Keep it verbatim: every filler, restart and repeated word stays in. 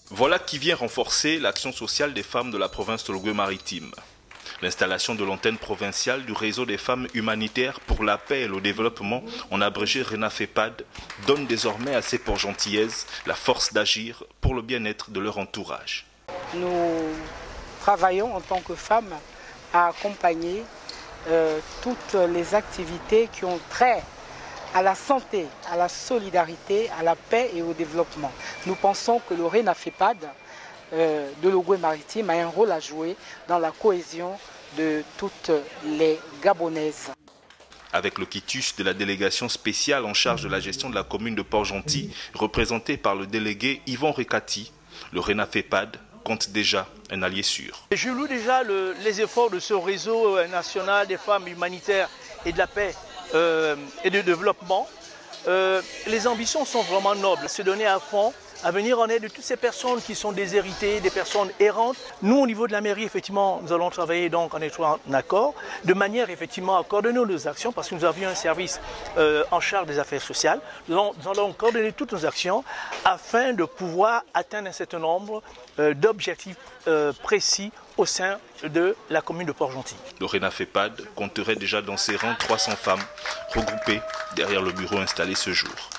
Voilà qui vient renforcer l'action sociale des femmes de la province de Logoué-Maritime. L'installation de l'antenne provinciale du réseau des femmes humanitaires pour la paix et le développement, en abrégé RENAFEPAD, donne désormais à ces Port-Gentillaises la force d'agir pour le bien-être de leur entourage. Nous travaillons en tant que femmes à accompagner euh, toutes les activités qui ont trait à la santé, à la solidarité, à la paix et au développement. Nous pensons que le RENAFEPAD euh, de Logoué-Maritime a un rôle à jouer dans la cohésion de toutes les Gabonaises. Avec le quitus de la délégation spéciale en charge de la gestion de la commune de Port-Gentil, représentée par le délégué Yvon Recati, le RENAFEPAD compte déjà un allié sûr. Je loue déjà le, les efforts de ce réseau national des femmes humanitaires et de la paix euh, et du développement. Euh, les ambitions sont vraiment nobles, se donner à fond, à venir en aide de toutes ces personnes qui sont déshéritées, des personnes errantes. Nous, au niveau de la mairie, effectivement, nous allons travailler donc en étroit accord, de manière effectivement à coordonner nos actions, parce que nous avions un service euh, en charge des affaires sociales. Nous allons, nous allons coordonner toutes nos actions afin de pouvoir atteindre un certain nombre euh, d'objectifs euh, précis au sein de la commune de Port-Gentil. Le RENAFEPAD compterait déjà dans ses rangs trois cents femmes regroupées derrière le bureau installé ce jour.